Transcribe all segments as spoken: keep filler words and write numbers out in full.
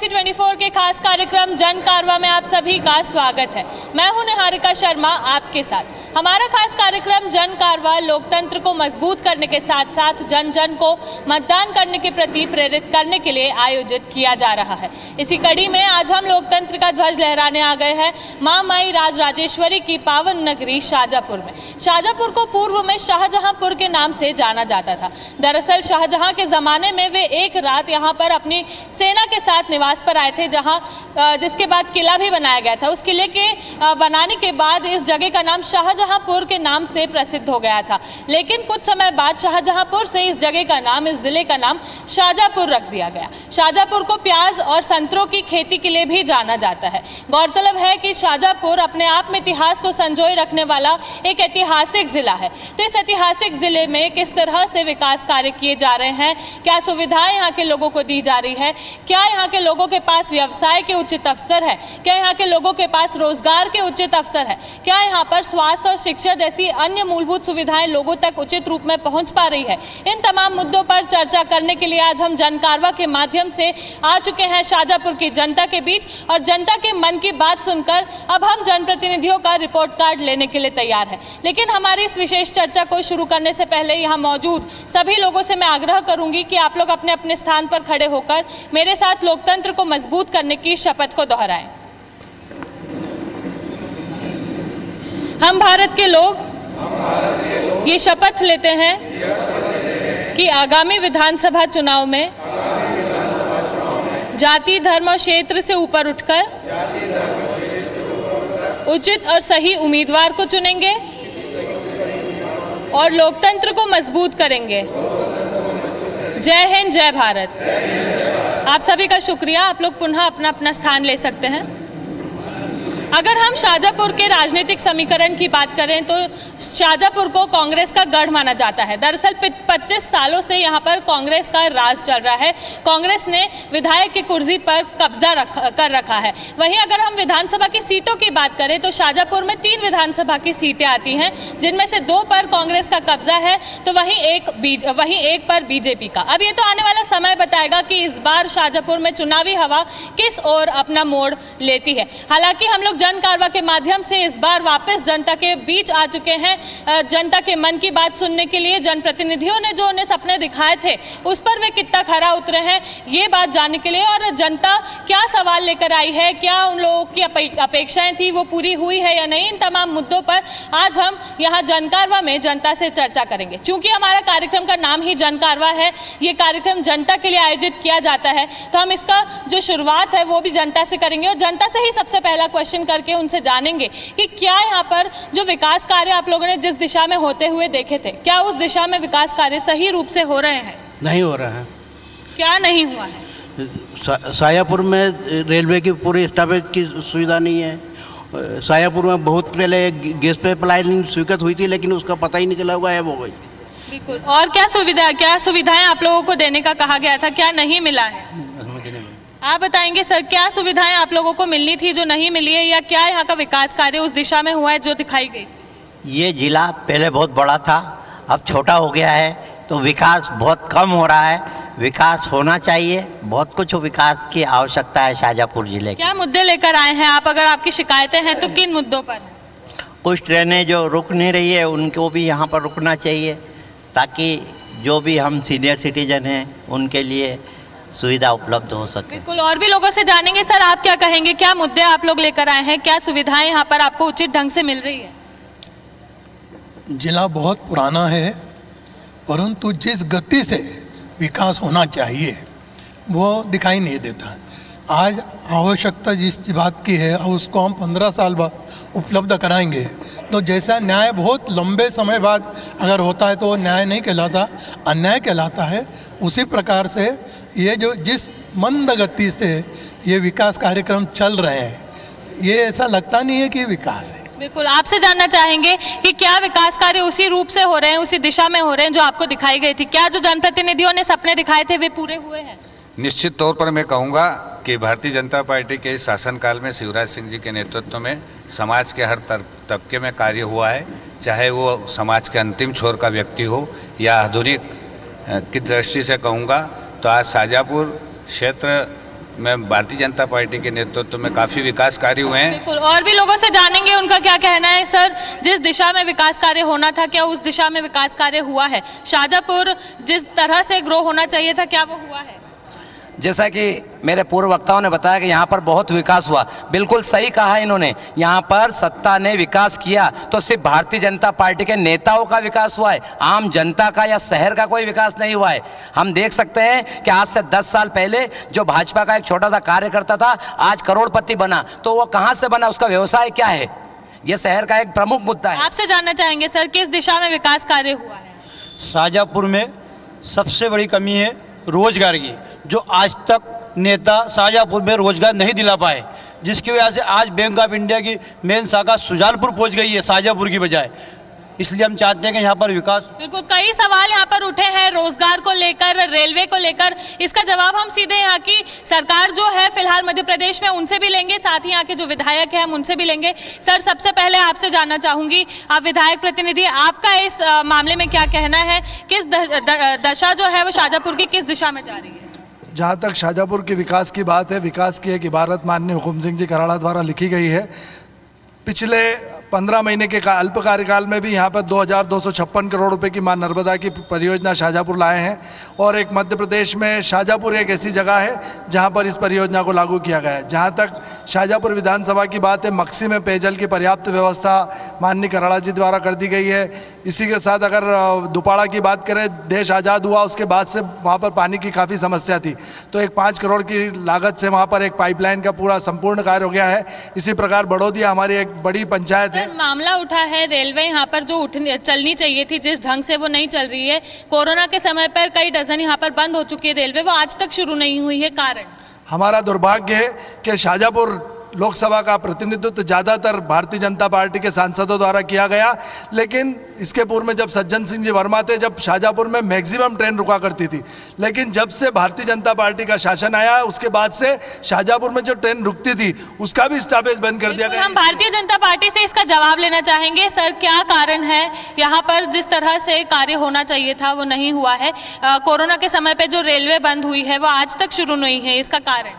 सी चौबीस के खास कार्यक्रम जन कारवां में आप सभी का स्वागत है। मैं हूं निहारिका शर्मा आपके साथ। हमारा खास कार्यक्रम जन कारवां लोकतंत्र को मजबूत करने के साथ साथ जन जन को मतदान करने के प्रति प्रेरित करने के लिए आयोजित किया जा रहा है। इसी कड़ी में आज हम लोकतंत्र का ध्वज लहराने आ गए हैं मां माई राज राजेश्वरी की पावन नगरी शाहजहांपुर में। शाहजहांपुर को पूर्व में शाहजहांपुर के नाम से जाना जाता था। दरअसल शाहजहां के जमाने में वे एक रात यहाँ पर अपनी सेना के साथ निवास पर आए थे, जहां जिसके बाद किला भी बनाया गया था। उस किले के बनाने के बाद इस जगह का नाम शाहजहांपुर के नाम से प्रसिद्ध हो गया था। लेकिन कुछ समय बाद शाहजहांपुर से इस जगह का नाम, इस जिले का नाम शाहजहांपुर रख दिया गया। शाहजहांपुर को प्याज और संतरों की खेती के लिए भी जाना जाता है। गौरतलब है कि शाहजहांपुर अपने आप में इतिहास को संजोए रखने वाला एक ऐतिहासिक जिला है। तो इस ऐतिहासिक जिले में किस तरह से विकास कार्य किए जा रहे हैं, क्या सुविधाएं यहाँ के लोगों को दी जा रही है, क्या यहाँ के लोगों के पास व्यवसाय के उचित अवसर है, क्या यहाँ के लोगों के पास रोजगार के उचित अवसर है, क्या यहाँ पर स्वास्थ्य और शिक्षा जैसी अन्य मूलभूत सुविधाएं लोगों तक उचित रूप में पहुंच पा रही है, इन तमाम मुद्दों पर चर्चा करने के लिए आज हम जन कारवां के माध्यम से आ चुके हैं शाहजहांपुर की जनता के बीच। और जनता के मन की बात सुनकर अब हम जनप्रतिनिधियों का रिपोर्ट कार्ड लेने के लिए तैयार है। लेकिन हमारी इस विशेष चर्चा को शुरू करने से पहले यहाँ मौजूद सभी लोगों से मैं आग्रह करूंगी कि आप लोग अपने अपने स्थान पर खड़े होकर मेरे साथ लोकतंत्र को मजबूत करने की शपथ को दोहराएं। हम भारत के लोग ये शपथ लेते हैं कि आगामी विधानसभा चुनाव में जाति, धर्म और क्षेत्र से ऊपर उठकर उचित और सही उम्मीदवार को चुनेंगे और लोकतंत्र को मजबूत करेंगे। जय हिंद, जय भारत। आप सभी का शुक्रिया। आप लोग पुनः अपना अपना स्थान ले सकते हैं। अगर हम शाहजहांपुर के राजनीतिक समीकरण की बात करें तो शाहजहांपुर को कांग्रेस का गढ़ माना जाता है। दरअसल पच्चीस सालों से यहाँ पर कांग्रेस का राज चल रहा है। कांग्रेस ने विधायक की कुर्सी पर कब्जा रख, कर रखा है। वहीं अगर हम विधानसभा की सीटों की बात करें तो शाहजहांपुर में तीन विधानसभा की सीटें आती हैं, जिनमें से दो पर कांग्रेस का कब्जा है तो वहीं एक बीज वहीं एक पर बीजेपी का। अब ये तो आने वाला समय बताएगा कि इस बार शाहजहांपुर में चुनावी हवा किस ओर अपना मोड़ लेती है। हालांकि हम लोग जन कारवां के माध्यम से इस बार वापस जनता के बीच आ चुके हैं, जनता के मन की बात सुनने के लिए। जनप्रतिनिधियों ने जो उन्हें सपने दिखाए थे उस पर वे कितना खरा उतरे हैं ये बात जानने के लिए, और जनता क्या सवाल लेकर आई है, क्या उन लोगों की अपेक्षाएं थी वो पूरी हुई है या नहीं, इन तमाम मुद्दों पर आज हम यहाँ जन कारवां में जनता से चर्चा करेंगे। चूंकि हमारा कार्यक्रम का नाम ही जन कारवां है, ये कार्यक्रम जनता के लिए आयोजित किया जाता है, तो हम इसका जो शुरुआत है वो भी जनता से करेंगे और जनता से ही सबसे पहला क्वेश्चन करके उनसे जानेंगे कि क्या यहाँ पर जो विकास कार्य आप लोगों ने जिस दिशा में होते हुए देखे थे, क्या उस दिशा में विकास कार्य सही रूप से हो रहे हैं? नहीं हो रहा है। क्या नहीं हुआ है? शाहजहांपुर में रेलवे की पूरी स्टॉपेज की सुविधा नहीं है। शाहजहांपुर में बहुत पहले गैस पाइपलाइन स्वीकृत हुई थी, लेकिन उसका पता ही नहीं चला, हुआ है वो गई। बिल्कुल। और क्या सुविधा क्या सुविधाएं आप लोगों को देने का कहा गया था, क्या नहीं मिला है? आप बताएंगे सर, क्या सुविधाएं आप लोगों को मिलनी थी जो नहीं मिली है, या क्या यहाँ का विकास कार्य उस दिशा में हुआ है जो दिखाई गई? ये जिला पहले बहुत बड़ा था, अब छोटा हो गया है, तो विकास बहुत कम हो रहा है। विकास होना चाहिए, बहुत कुछ विकास की आवश्यकता है शाहजहांपुर जिले की। क्या मुद्दे लेकर आए हैं आप? अगर आपकी शिकायतें हैं तो किन मुद्दों पर? कुछ ट्रेनें जो रुक नहीं रही है उनको भी यहाँ पर रुकना चाहिए, ताकि जो भी हम सीनियर सिटीजन हैं उनके लिए सुविधा उपलब्ध हो सके। बिल्कुल। और भी लोगों से जानेंगे। सर, आप क्या कहेंगे, क्या मुद्दे आप लोग लेकर आए हैं, क्या सुविधाएं यहाँ पर आपको उचित ढंग से मिल रही है? जिला बहुत पुराना है, परंतु जिस गति से विकास होना चाहिए वो दिखाई नहीं देता। आज आवश्यकता जिस बात की है उसको हम पंद्रह साल बाद उपलब्ध कराएंगे, तो जैसा न्याय बहुत लंबे समय बाद अगर होता है तो वो न्याय नहीं कहलाता, अन्याय कहलाता है। उसी प्रकार से ये जो जिस मंद गति से ये विकास कार्यक्रम चल रहे हैं, ये ऐसा लगता नहीं है कि विकास है। बिल्कुल। आपसे जानना चाहेंगे कि क्या विकास कार्य उसी रूप से हो रहे हैं, उसी दिशा में हो रहे हैं जो आपको दिखाई गई थी? क्या जो जनप्रतिनिधियों ने सपने दिखाए थे वे पूरे हुए हैं? निश्चित तौर पर मैं कहूँगा कि भारतीय जनता पार्टी के शासनकाल में शिवराज सिंह जी के नेतृत्व में समाज के हर तबके में कार्य हुआ है, चाहे वो समाज के अंतिम छोर का व्यक्ति हो या आधुनिक की दृष्टि से कहूँगा तो आज शाहजहांपुर क्षेत्र में भारतीय जनता पार्टी के नेतृत्व में काफ़ी विकास कार्य हुए हैं। बिल्कुल, और भी लोगों से जानेंगे उनका क्या कहना है। सर, जिस दिशा में विकास कार्य होना था, क्या उस दिशा में विकास कार्य हुआ है? शाहजहाँपुर जिस तरह से ग्रो होना चाहिए था, क्या वो हुआ है? जैसा कि मेरे पूर्व वक्ताओं ने बताया कि यहाँ पर बहुत विकास हुआ, बिल्कुल सही कहा इन्होंने। यहाँ पर सत्ता ने विकास किया तो सिर्फ भारतीय जनता पार्टी के नेताओं का विकास हुआ है, आम जनता का या शहर का कोई विकास नहीं हुआ है। हम देख सकते हैं कि आज से दस साल पहले जो भाजपा का एक छोटा सा कार्यकर्ता था, आज करोड़पति बना, तो वो कहाँ से बना, उसका व्यवसाय क्या है, ये शहर का एक प्रमुख मुद्दा है। आपसे जानना चाहेंगे सर, किस दिशा में विकास कार्य हुआ है? शाहजहाँपुर में सबसे बड़ी कमी है रोजगार की, जो आज तक नेता शाहजहाँपुर में रोजगार नहीं दिला पाए, जिसकी वजह से आज बैंक ऑफ इंडिया की मेन शाखा सुजानपुर पहुंच गई है शाहजहाँपुर की बजाय। इसलिए हम चाहते हैं कि यहाँ पर विकास। बिल्कुल, कई सवाल यहाँ पर उठे हैं रोजगार को लेकर, रेलवे को लेकर। इसका जवाब हम सीधे यहाँ की सरकार जो है फिलहाल मध्य प्रदेश में उनसे भी लेंगे, साथ ही यहाँ के जो विधायक हैं हम उनसे भी लेंगे। सर, सबसे पहले आपसे जानना चाहूंगी, आप विधायक प्रतिनिधि, आपका इस आ, मामले में क्या कहना है? किस द, द, दशा जो है वो शाहजहाँपुर की किस दिशा में जा रही है? जहाँ तक शाहजहाँपुर के विकास की बात है, विकास की एक इबारत माननीय हुकुम सिंह जी कराड़ा द्वारा लिखी गई है। पिछले पंद्रह महीने के अल्प कार्यकाल में भी यहाँ पर दो हज़ार दो सौ छप्पन करोड़ रुपए की मां नर्मदा की परियोजना शाहजहाँपुर लाए हैं, और एक मध्य प्रदेश में शाहजहाँपुर एक ऐसी जगह है जहाँ पर इस परियोजना को लागू किया गया है। जहाँ तक शाहजहाँपुर विधानसभा की बात है, मक्सी में पेयजल की पर्याप्त व्यवस्था माननीय कराड़ा जी द्वारा कर दी गई है। इसी के साथ अगर दुपाड़ा की बात करें, देश आज़ाद हुआ उसके बाद से वहाँ पर पानी की काफ़ी समस्या थी, तो एक पाँच करोड़ की लागत से वहाँ पर एक पाइपलाइन का पूरा संपूर्ण कार्य हो गया है। इसी प्रकार बड़ौदिया हमारी एक बड़ी पंचायत है। मामला उठा है रेलवे यहाँ पर जो उठनी चलनी चाहिए थी जिस ढंग से वो नहीं चल रही है। कोरोना के समय पर कई डजन यहाँ पर बंद हो चुकी है रेलवे, वो आज तक शुरू नहीं हुई है। कारण हमारा दुर्भाग्य है कि शाहजहाँपुर लोकसभा का प्रतिनिधित्व ज़्यादातर भारतीय जनता पार्टी के सांसदों द्वारा किया गया, लेकिन इसके पूर्व में जब सज्जन सिंह जी वर्मा थे, जब शाहजहाँपुर में मैक्सिमम ट्रेन रुका करती थी, लेकिन जब से भारतीय जनता पार्टी का शासन आया उसके बाद से शाहजहाँपुर में जो ट्रेन रुकती थी उसका भी स्टॉपेज बंद कर दिया गया। हम भारतीय जनता पार्टी से इसका जवाब लेना चाहेंगे। सर, क्या कारण है यहाँ पर जिस तरह से कार्य होना चाहिए था वो नहीं हुआ है? आ, कोरोना के समय पे जो रेलवे बंद हुई है वो आज तक शुरू नहीं है, इसका कारण?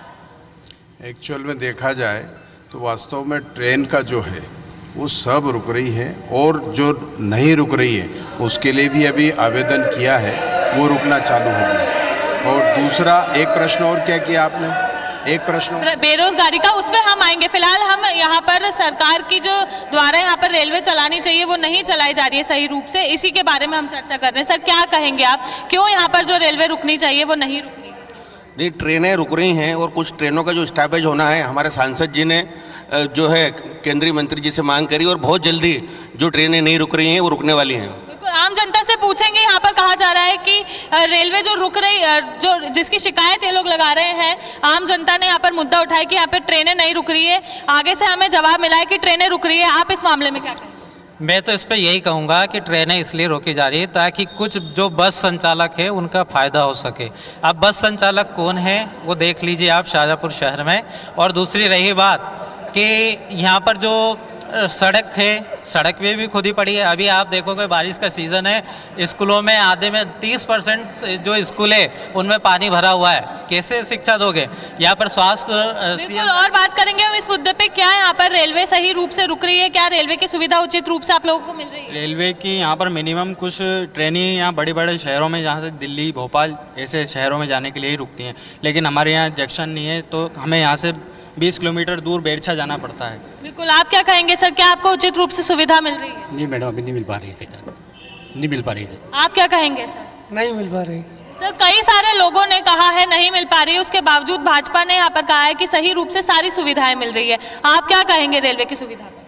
एक्चुअल में देखा जाए तो वास्तव में ट्रेन का जो है वो सब रुक रही है, और जो नहीं रुक रही है उसके लिए भी अभी आवेदन किया है, वो रुकना चालू होगी। और दूसरा एक प्रश्न और क्या किया आपने? एक प्रश्न बेरोजगारी का, उसमें हम आएंगे। फिलहाल हम यहाँ पर सरकार की जो द्वारा यहाँ पर रेलवे चलानी चाहिए वो नहीं चलाई जा रही है सही रूप से, इसी के बारे में हम चर्चा कर रहे हैं। सर, क्या कहेंगे आप, क्यों यहाँ पर जो रेलवे रुकनी चाहिए वो नहीं रुक रही? नहीं, ट्रेनें रुक रही हैं, और कुछ ट्रेनों का जो स्टॉपेज होना है, हमारे सांसद जी ने जो है केंद्रीय मंत्री जी से मांग करी, और बहुत जल्दी जो ट्रेनें नहीं रुक रही हैं वो रुकने वाली हैं। आम जनता से पूछेंगे। यहाँ पर कहा जा रहा है कि रेलवे जो रुक रही, जो जिसकी शिकायत ये लोग लगा रहे हैं, आम जनता ने यहाँ पर मुद्दा उठाया कि यहाँ पर ट्रेनें नहीं रुक रही है, आगे से हमें जवाब मिला है कि ट्रेनें रुक रही है। आप इस मामले में क्या कहें? मैं तो इस पर यही कहूँगा कि ट्रेनें इसलिए रोकी जा रही है ताकि कुछ जो बस संचालक है उनका फ़ायदा हो सके। अब बस संचालक कौन है वो देख लीजिए आप शाहजहाँपुर शहर में। और दूसरी रही बात कि यहाँ पर जो सड़क है, सड़क पे भी खुद ही पड़ी है। अभी आप देखोगे बारिश का सीज़न है, स्कूलों में आधे में तीस परसेंट जो स्कूल है उनमें पानी भरा हुआ है, कैसे शिक्षा दोगे? यहाँ पर स्वास्थ्य। बिल्कुल, और बात करेंगे हम इस मुद्दे पे। क्या यहाँ पर रेलवे सही रूप से रुक रही है? क्या रेलवे की सुविधा उचित रूप से आप लोगों को मिल रही है? रेलवे की यहाँ पर मिनिमम कुछ ट्रेनें यहाँ बड़े बड़े शहरों में, जहाँ से दिल्ली, भोपाल ऐसे शहरों में जाने के लिए ही रुकती हैं, लेकिन हमारे यहाँ जंक्शन नहीं है, तो हमें यहाँ से बीस किलोमीटर दूर बेरछा जाना पड़ता है। बिल्कुल, आप क्या कहेंगे सर, क्या आपको उचित रूप से सुविधा मिल रही है? नहीं मैडम, अभी नहीं मिल पा रही है, नहीं मिल पा रही है। आप क्या कहेंगे सर? नहीं मिल पा रही सर। कई सारे लोगों ने कहा है नहीं मिल पा रही है, उसके बावजूद भाजपा ने यहाँ पर कहा है कि सही रूप से सारी सुविधाएं मिल रही है। आप क्या कहेंगे रेलवे की सुविधा पर?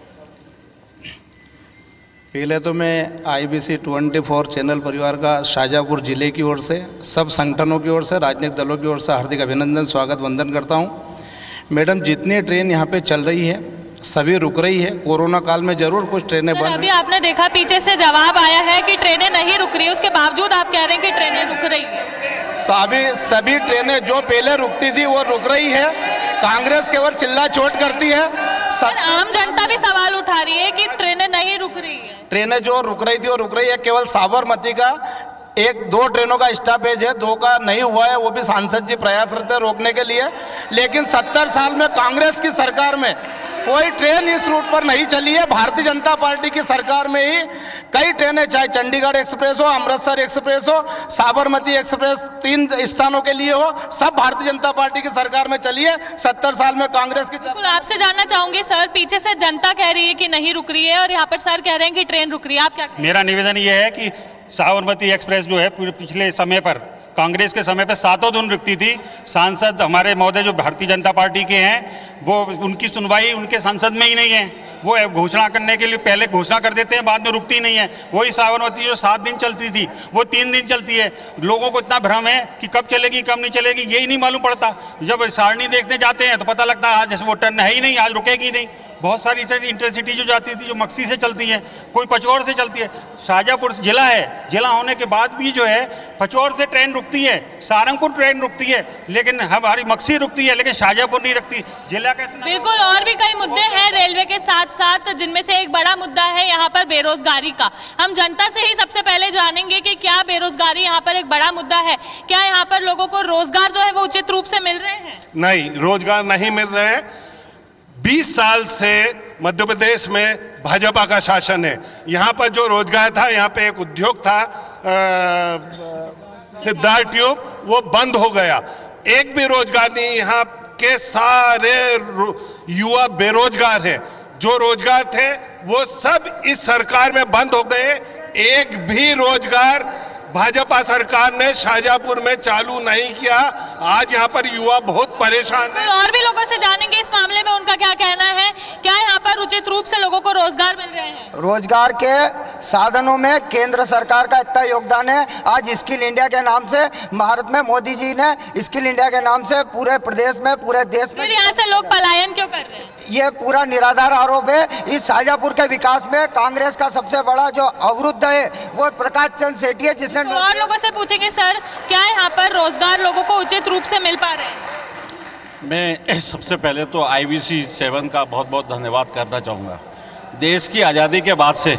पहले तो मैं आई बी सी चौबीस चैनल परिवार का शाहजहाँपुर जिले की ओर से, सब संगठनों की ओर से, राजनीतिक दलों की ओर से हार्दिक अभिनंदन, स्वागत, वंदन करता हूँ। मैडम, जितनी ट्रेन यहाँ पे चल रही है सभी रुक रही है। कोरोना काल में जरूर कुछ ट्रेनें बंद। अभी आपने देखा पीछे से जवाब आया है कि ट्रेनें नहीं रुक रही, उसके बावजूद आप कह रहे हैं कि ट्रेनें रुक रही है। सभी सभी ट्रेनें जो पहले रुकती थी वो रुक रही है। कांग्रेस केवल चिल्ला चोट करती है। सब आम जनता भी सवाल उठा रही है कि ट्रेनें नहीं रुक रही है। ट्रेनें जो रुक रही थी वो रुक रही है। केवल साबरमती का एक दो ट्रेनों का स्टॉपेज है, दो का नहीं हुआ है, वो भी सांसद जी प्रयासरत है रोकने के लिए। लेकिन सत्तर साल में कांग्रेस की सरकार में कोई ट्रेन इस रूट पर नहीं चली है। भारतीय जनता पार्टी की सरकार में ही कई ट्रेनें, चाहे चंडीगढ़ एक्सप्रेस हो, अमृतसर एक्सप्रेस हो, साबरमती एक्सप्रेस तीन स्थानों के लिए हो, सब भारतीय जनता पार्टी की सरकार में चली है। सत्तर साल में कांग्रेस की। बिल्कुल, आपसे जानना चाहूंगी सर, पीछे से जनता कह रही है कि नहीं रुक रही है और यहाँ पर सर कह रहे हैं कि ट्रेन रुक रही है, आप क्या कहें? मेरा निवेदन ये है कि साबरमती एक्सप्रेस जो है पूरे पिछले समय पर कांग्रेस के समय पर सातों दिन रुकती थी। सांसद हमारे महोदय जो भारतीय जनता पार्टी के हैं वो उनकी सुनवाई उनके संसद में ही नहीं है। वो घोषणा करने के लिए पहले घोषणा कर देते हैं, बाद में रुकती नहीं है। वही साबरमती जो सात दिन चलती थी वो तीन दिन चलती है। लोगों को इतना भ्रम है कि कब चलेगी कब नहीं चलेगी यही नहीं मालूम पड़ता। जब सारणी देखने जाते हैं तो पता लगता है आज वो ट्रेन है ही नहीं, आज रुकेगी नहीं। बहुत सारी इंटरसिटी जो जाती थी जो मक्सी से चलती है, कोई पचौर से चलती है। शाहजहाँपुर जिला है, जिला होने के बाद भी जो है पचौर से ट्रेन रुकती है, सारंगपुर ट्रेन रुकती है, लेकिन हमारी मक्सी रुकती है, लेकिन शाहजहाँपुर नहीं रुकती। जिला का बिल्कुल, और भी कई मुद्दे हैं रेलवे के साथ साथ, जिनमें से एक बड़ा मुद्दा है यहाँ पर बेरोजगारी का। हम जनता से ही सबसे पहले जानेंगे कि क्या बेरोजगारी यहाँ पर एक बड़ा मुद्दा है? क्या यहाँ पर लोगों को रोजगार जो है वो उचित रूप से मिल रहे हैं? नहीं, रोजगार नहीं मिल रहे हैं। बीस साल से मध्य प्रदेश में भाजपा का शासन है। यहाँ पर जो रोजगार था, यहाँ पे एक उद्योग था सिद्धार्थ ट्यूब, वो बंद हो गया। एक भी रोजगार नहीं, यहाँ के सारे युवा बेरोजगार हैं। जो रोजगार थे वो सब इस सरकार में बंद हो गए। एक भी रोजगार भाजपा सरकार ने शाहजहाँपुर में चालू नहीं किया। आज यहाँ पर युवा बहुत परेशान है। और भी लोगों से जानेंगे इस मामले में उनका क्या कहना है। क्या यहाँ पर उचित रूप से लोगों को रोजगार मिल रहे हैं? रोजगार के साधनों में केंद्र सरकार का इतना योगदान है। आज स्किल इंडिया के नाम से भारत में मोदी जी ने स्किल इंडिया के नाम से पूरे प्रदेश में, पूरे देश में, यहाँ से लोग पलायन क्यों कर रहे हैं? ये पूरा निराधार आरोप है। इस शाहजहाँपुर के विकास में कांग्रेस का सबसे बड़ा जो अवरुद्ध है वो प्रकाश चंद सेठी है, जिसने तो और लोगों से पूछेंगे सर, क्या यहाँ पर रोजगार लोगों को उचित रूप से मिल पा रहे हैं? मैं सबसे पहले तो आई बी सी सेवन का बहुत बहुत धन्यवाद करना चाहूँगा। देश की आज़ादी के बाद से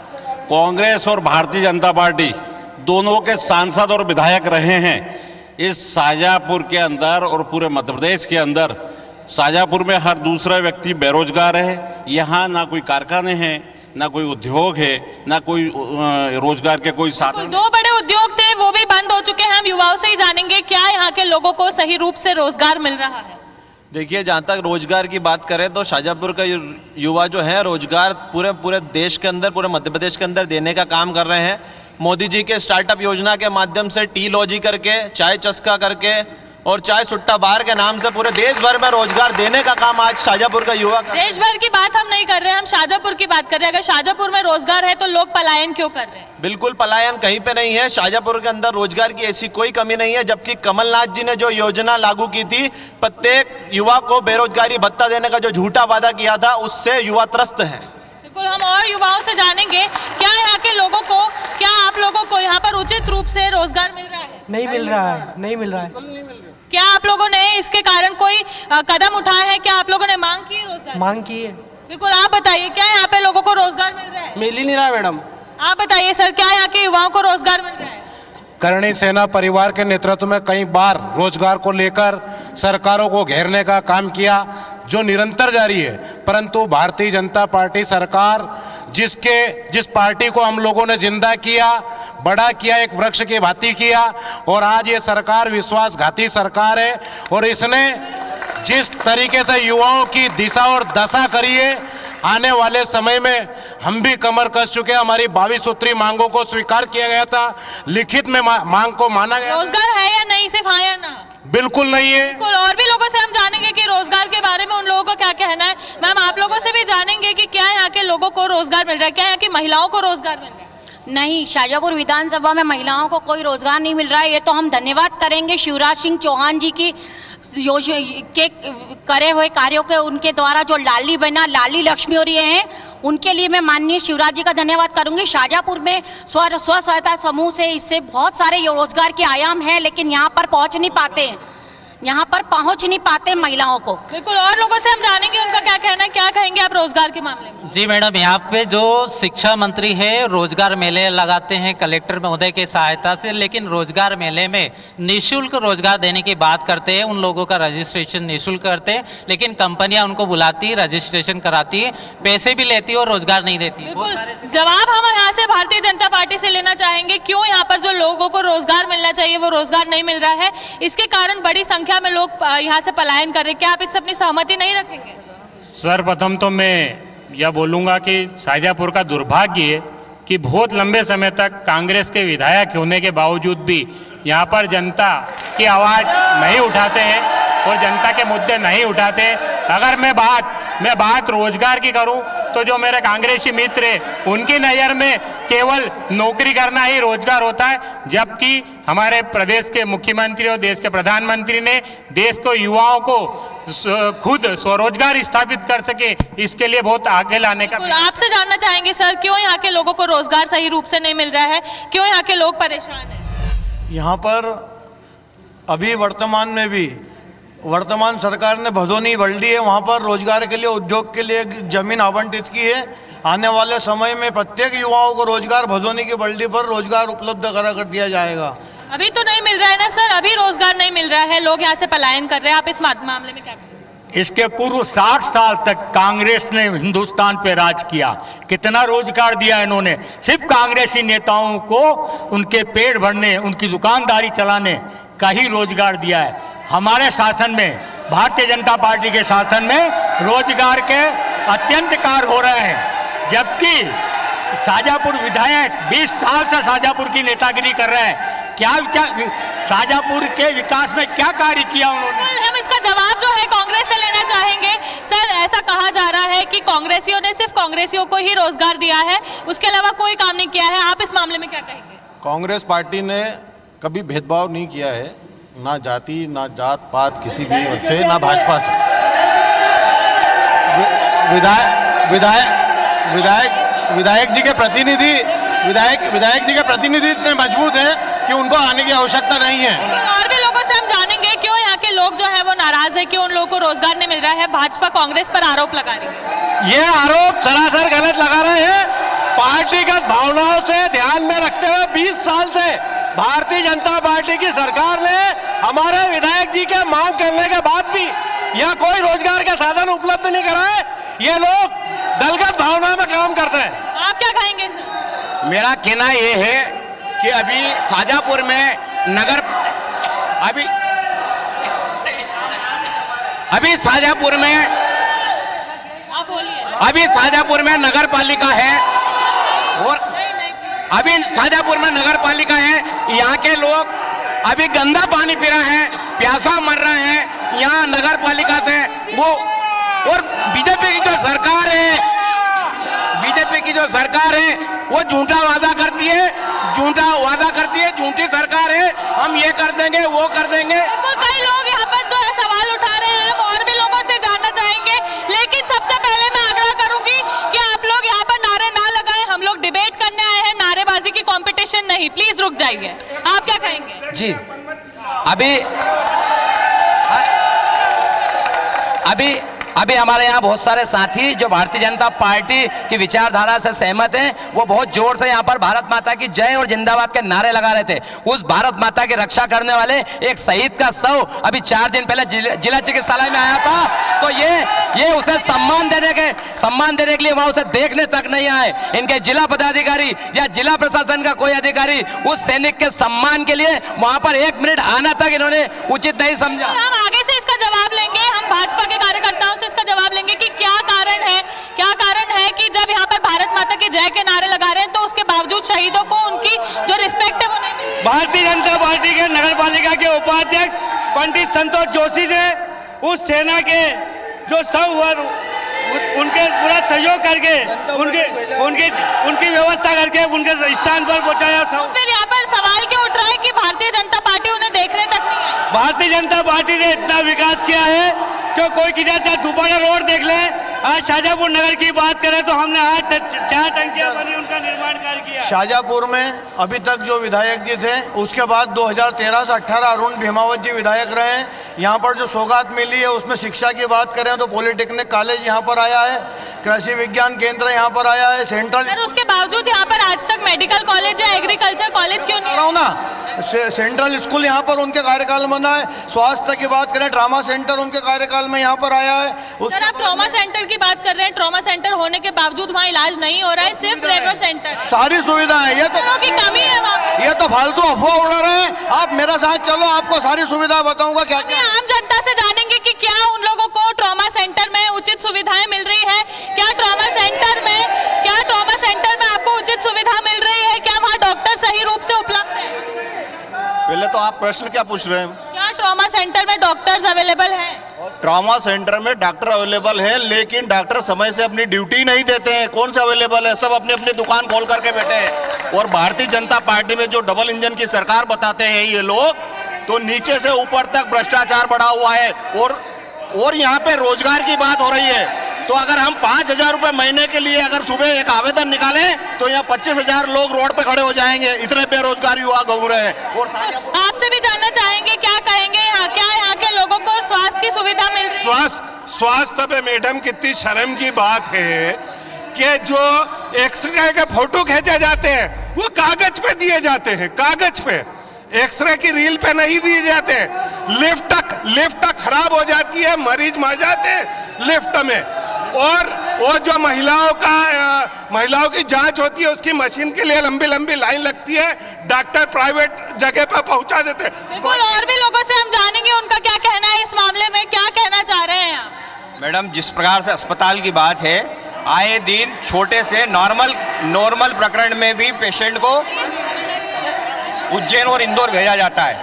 कांग्रेस और भारतीय जनता पार्टी दोनों के सांसद और विधायक रहे हैं इस शाहजहाँपुर के अंदर और पूरे मध्य प्रदेश के अंदर। शाहजहाँपुर में हर दूसरा व्यक्ति बेरोजगार है। यहाँ ना कोई कारखाने हैं, ना कोई उद्योग है, ना कोई रोजगार के कोई साधन। दो बड़े उद्योग थे वो भी बंद हो चुके हैं। हम युवाओं से ही जानेंगे क्या यहाँ के लोगों को सही रूप से रोजगार मिल रहा है। देखिए, जहाँ तक रोजगार की बात करें तो शाहजहाँपुर का युवा जो है रोजगार पूरे पूरे देश के अंदर, पूरे मध्य प्रदेश के अंदर देने का काम कर रहे हैं। मोदी जी के स्टार्टअप योजना के माध्यम से टी लॉजी करके, चाय चस्का करके और चाय सुट्टा बार के नाम से पूरे देश भर में रोजगार देने का काम आज शाहजहाँपुर का युवा कर। देश भर की बात हम नहीं कर रहे हैं, हम शाहजहाँपुर की बात कर रहे हैं। अगर शाहजहाँपुर में रोजगार है तो लोग पलायन क्यों कर रहे हैं? बिल्कुल पलायन कहीं पे नहीं है। शाहजहाँपुर के अंदर रोजगार की ऐसी कोई कमी नहीं है। जबकि कमलनाथ जी ने जो योजना लागू की थी, प्रत्येक युवा को बेरोजगारी भत्ता देने का जो झूठा वादा किया था, उससे युवा त्रस्त है। बिल्कुल, हम और युवाओं से जानेंगे क्या यहाँ के लोगों को, क्या आप लोगों को यहाँ पर उचित रूप से रोजगार मिल रहा है? नहीं मिल रहा है, नहीं मिल रहा है। क्या आप लोगों ने इसके कारण कोई कदम उठाया है? क्या आप लोगों ने मांग की है रोजगार? मांग की है। बिल्कुल, आप बताइए क्या यहाँ पे लोगों को रोजगार मिल रहा है? मिल ही नहीं रहा मैडम। आप बताइए सर, क्या यहाँ के युवाओं को रोजगार मिल रहा है? करणी सेना परिवार के नेतृत्व में कई बार रोजगार को लेकर सरकारों को घेरने का काम किया, जो निरंतर जारी है। परंतु भारतीय जनता पार्टी सरकार, जिसके जिस पार्टी को हम लोगों ने जिंदा किया, बड़ा किया, एक वृक्ष की भांति किया, और आज ये सरकार विश्वासघाती सरकार है। और इसने जिस तरीके से युवाओं की दिशा और दशा करी है, आने वाले समय में हम भी कमर कस चुके हैं। हमारी बाईस सूत्री मांगों को स्वीकार किया गया था, लिखित में मा, मांग को माना गया। रोजगार है या नहीं, सिर्फ हाँ या ना? बिल्कुल नहीं है। बिल्कुल, और भी लोगों से हम जानेंगे कि रोजगार के बारे में उन लोगों का क्या कहना है। मैम, आप लोगों से भी जानेंगे कि क्या यहाँ के लोगों को रोजगार मिल रहा है, क्या यहाँ की महिलाओं को रोजगार मिल रहा है? नहीं, शाहजहाँपुर विधानसभा में महिलाओं को कोई रोजगार नहीं मिल रहा है। ये तो हम धन्यवाद करेंगे शिवराज सिंह चौहान जी की योजना के करे हुए कार्यों के, उनके द्वारा जो लाली बहना, लाली लक्ष्मी हो रही हैं, उनके लिए मैं माननीय शिवराज जी का धन्यवाद करूंगी। शाहजहाँपुर में स्व स्व सहायता समूह से इससे बहुत सारे रोजगार के आयाम हैं, लेकिन यहाँ पर पहुँच नहीं पाते हैं, यहाँ पर पहुँच नहीं पाते महिलाओं को। बिल्कुल, और लोगों से हम जानेंगे उनका क्या कहना है। क्या कहेंगे आप? रोजगार के मामले में? जी मैडम, यहाँ पे जो शिक्षा मंत्री है रोजगार मेले लगाते हैं कलेक्टर महोदय की सहायता से, लेकिन रोजगार मेले में निःशुल्क रोजगार देने की बात करते हैं, उन लोगों का रजिस्ट्रेशन निःशुल्क करते हैं, लेकिन कंपनियां उनको बुलाती, रजिस्ट्रेशन कराती है, पैसे भी लेती है और रोजगार नहीं देती। बिल्कुल, जवाब हम यहाँ से भारतीय जनता पार्टी से लेना चाहेंगे, क्यों यहाँ पर जो लोगों को रोजगार मिलना चाहिए वो रोजगार नहीं मिल रहा है, इसके कारण बड़ी संख्या में लोग यहाँ से पलायन कर रहे हैं, क्या आप इससे अपनी सहमति नहीं रखेंगे? सर्वप्रथम तो मैं यह बोलूँगा कि शाहजहाँपुर का दुर्भाग्य है कि बहुत लंबे समय तक कांग्रेस के विधायक होने के बावजूद भी यहाँ पर जनता की आवाज़ नहीं उठाते हैं और जनता के मुद्दे नहीं उठाते। अगर मैं बात मैं बात रोजगार की करूं तो जो मेरे कांग्रेसी मित्र हैं उनकी नज़र में केवल नौकरी करना ही रोजगार होता है, जबकि हमारे प्रदेश के मुख्यमंत्री और देश के प्रधानमंत्री ने देश को युवाओं को खुद स्वरोजगार स्थापित कर सके, इसके लिए बहुत आगे लाने का। आपसे जानना चाहेंगे सर, क्यों यहाँ के लोगों को रोजगार सही रूप से नहीं मिल रहा है, क्यों यहाँ के लोग परेशान हैं? यहाँ पर अभी वर्तमान में भी वर्तमान सरकार ने भदोनी बल्डी है, वहाँ पर रोजगार के लिए, उद्योग के लिए जमीन आवंटित की है। आने वाले समय में प्रत्येक युवाओं को रोजगार भदोनी की बल्डी पर रोजगार उपलब्ध करा कर दिया जाएगा। अभी तो नहीं मिल रहा है ना सर, अभी रोजगार नहीं मिल रहा है, लोग यहाँ से पलायन कर रहे हैं, आप इस मामले में क्या कहेंगे? इसके पूर्व साठ साल तक कांग्रेस ने हिंदुस्तान पे राज किया, कितना रोजगार दिया इन्होंने। सिर्फ कांग्रेसी नेताओं को उनके पेट भरने, उनकी दुकानदारी चलाने का ही रोजगार दिया है। हमारे शासन में, भारतीय जनता पार्टी के शासन में रोजगार के अत्यंत कार्य हो रहे हैं, जबकि शाहजहाँपुर विधायक बीस साल से शाहजहाँपुर की नेतागिरी कर रहे हैं। क्या विचार शाहजहाँपुर के विकास में क्या कार्य किया उन्होंने? हम इसका जवाब जो है कांग्रेस से लेना चाहेंगे। सर, ऐसा कहा जा रहा है कि कांग्रेसियों ने सिर्फ कांग्रेसियों को ही रोजगार दिया है, उसके अलावा कोई काम नहीं किया है, आप इस मामले में क्या कहेंगे? कांग्रेस पार्टी ने कभी भेदभाव नहीं किया है, ना जाति ना जात पात किसी भी से, ना भाजपा से। विधायक विधायक विधायक विधायक जी के प्रतिनिधि विधायक विधायक जी के प्रतिनिधि इतने मजबूत हैं कि उनको आने की आवश्यकता नहीं है। और भी लोगों से हम जानेंगे क्यों यहाँ के लोग जो है वो नाराज है, क्यों उन लोगों को रोजगार नहीं मिल रहा है, भाजपा कांग्रेस पर आरोप लगा रही है। ये आरोप सरासर गलत लगा रहे हैं। पार्टीगत भावनाओं से ध्यान में रखते हुए बीस साल से भारतीय जनता पार्टी की सरकार ने हमारे विधायक जी के मांग करने के बाद भी यहाँ कोई रोजगार का साधन उपलब्ध नहीं कराए। ये लोग दलगत भावना में काम करते हैं। आप क्या कहेंगे सर? मेरा कहना ये है कि अभी शाहजहाँपुर में नगर अभी अभी शाहजहाँपुर में अभी शाहजहाँपुर में नगर पालिका है और अभी शाहजहाँपुर में नगर पालिका है। यहाँ के लोग अभी गंदा पानी पी रहे हैं, प्यासा मर रहे हैं यहाँ नगर पालिका से। वो और बीजेपी की जो सरकार है बीजेपी की जो सरकार है वो झूठा वादा करती है झूठा वादा करती है झूठी सरकार है, हम ये कर देंगे वो कर देंगे। तो कई लोग यहाँ पर जो है सवाल उठा रहे हैं, हम और भी लोगों से जानना चाहेंगे, लेकिन सबसे पहले मैं आग्रह करूंगी कि आप लोग यहाँ पर नारे ना लगाएं, हम लोग डिबेट करने आए हैं, नारेबाजी की कंपटीशन नहीं, प्लीज रुक जाइए। आप क्या कहेंगे? जी, अभी अभी अभी हमारे यहाँ बहुत सारे साथी जो भारतीय जनता पार्टी की विचारधारा से सहमत हैं, वो बहुत जोर से यहाँ पर भारत माता की जय और जिंदाबाद के नारे लगा रहे थे। उस भारत माता की रक्षा करने वाले एक शहीद का शव अभी चार दिन पहले जिला चिकित्सालय में आया था, तो ये ये उसे सम्मान देने के सम्मान देने के लिए वहाँ उसे देखने तक नहीं आए। इनके जिला पदाधिकारी या जिला प्रशासन का कोई अधिकारी उस सैनिक के सम्मान के लिए वहाँ पर एक मिनट आना तक इन्होंने उचित नहीं समझा। हम आगे से इसका जवाब लेंगे, हम भाजपा के कार्यकर्ताओं से इसका जवाब लेंगे कि क्या कारण है क्या कारण है कि जब यहाँ पर भारत माता के जय के नारे लगा रहे हैं तो उसके बावजूद शहीदों को उनकी जो रिस्पेक्ट है वो नहीं मिल रही। भारतीय जनता पार्टी के नगर पालिका के उपाध्यक्ष पंडित संतोष जोशी ने उस सेना के जो सब हुआ उनके पूरा सहयोग करके उनके उनकी उनकी व्यवस्था करके उनके स्थान पर पहुंचाया। सब फिर यहाँ पर सवाल क्यों उठ रहा है कि भारतीय जनता पार्टी उन्हें देखने तक नहीं आई? भारतीय जनता पार्टी ने इतना विकास किया है कि कोई किधर चाहे दोबारा रोड देख ले। आज शाहजहाँपुर नगर की बात करें तो हमने आज चार टंकियां बनी, उनका निर्माण कार्य किया। शाहजहाँपुर में अभी तक जो विधायक जी थे उसके बाद दो हज़ार तेरह से अठारह अरुण भीमावत जी विधायक रहे हैं। यहाँ पर जो सौगात मिली है उसमें शिक्षा की बात करें तो पॉलिटेक्निक कॉलेज यहाँ पर आया है। कृषि विज्ञान केंद्र यहाँ पर आया है, सेंट्रल। सर उसके बावजूद यहाँ पर आज तक मेडिकल कॉलेज या एग्रीकल्चर कॉलेज क्यों नहीं? रहा ना, से, सेंट्रल स्कूल यहाँ पर उनके कार्यकाल में बना है। स्वास्थ्य की बात करें, ट्रामा सेंटर उनके कार्यकाल में यहाँ पर आया है। सर आप ट्रॉमा सेंटर की बात कर रहे हैं, ट्रॉमा सेंटर होने के बावजूद वहाँ इलाज नहीं हो रहा है, सिर्फ रेफर सेंटर। सारी सुविधा है, ये तो की कमी है वहाँ। ये तो फालतू अफवाह उड़ा रहे हैं। आप मेरे साथ चलो, आपको सारी सुविधा बताऊंगा क्या क्या। आम जनता से जानेंगे कि क्या उन लोगों को ट्रॉमा सेंटर में उचित सुविधाएं मिल रही है, क्या ट्रॉमा सेंटर में क्या ट्रॉमा सेंटर में आपको उचित सुविधा मिल रही है, क्या वहाँ डॉक्टर सही रूप से उपलब्ध है? पहले तो आप प्रश्न क्या पूछ रहे हैं? क्या ट्रॉमा सेंटर में डॉक्टर्स अवेलेबल हैं? ट्रॉमा सेंटर में डॉक्टर अवेलेबल है, लेकिन डॉक्टर समय से अपनी ड्यूटी नहीं देते हैं। कौन सा अवेलेबल है? सब अपनी अपनी दुकान खोल करके बैठे हैं। और भारतीय जनता पार्टी में जो डबल इंजन की सरकार बताते हैं ये लोग, तो नीचे से ऊपर तक भ्रष्टाचार बढ़ा हुआ है। और और यहाँ पे रोजगार की बात हो रही है, तो अगर हम पाँच हजार रुपये महीने के लिए अगर सुबह एक आवेदन निकालें तो यहाँ पच्चीस हजार लोग रोड पे खड़े हो जाएंगे। इतने बेरोजगार युवा घूम रहे हैं। और आपसे भी जानना चाहेंगे, क्या कहेंगे यहाँ, क्या यहाँ के लोगों को स्वास्थ्य की सुविधा मिल रही है? स्वास्थ्य स्वास्थ्य पे मैडम कितनी शर्म की बात है कि जो एक्सरे के फोटो खींचे जाते हैं वो कागज पे दिए जाते हैं, कागज पे, एक्सरे की रील पे नहीं दिए जाते। लिफ्ट लिफ्ट खराब हो जाती है, मरीज मर जाते हैं लिफ्ट में। और और जो महिलाओं का आ, महिलाओं की जांच होती है उसकी मशीन के लिए लंबी लंबी लाइन लगती है, डॉक्टर प्राइवेट जगह पर पहुंचा देते हैं। बिल्कुल, और भी लोगों से हम जानेंगे उनका क्या कहना है इस मामले में, क्या कहना चाह रहे हैं आप? मैडम, जिस प्रकार से अस्पताल की बात है, आए दिन छोटे से नॉर्मल नॉर्मल प्रकरण में भी पेशेंट को उज्जैन और इंदौर भेजा जाता है।